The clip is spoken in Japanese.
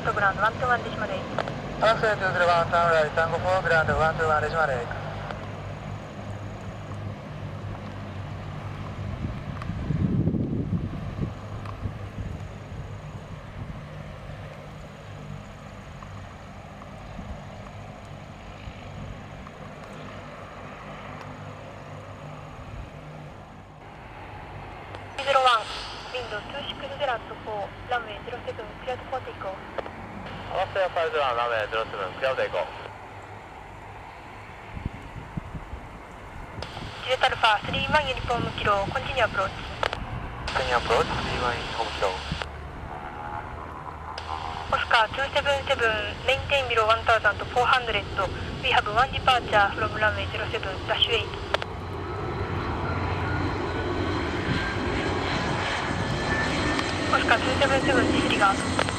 トグラウンド121デシマル8。 Access 201 Sunrise Tango 4 Ground 121デシマル8。 ウィンドウ260ラット4、ランウェイ07、クリアと4テイクオフ。 合わせ50ランウェイ07、クリアテイクオフ。 ジェットアルファ31ユニフォームキロ、コンティニューアプローチ。 コンティニューアプローチ、31ユニフォームキロ。 オスカー277、メインテインビロー1400、We have one departure from runway 07, dash 8。オスカー277、ディスリガード。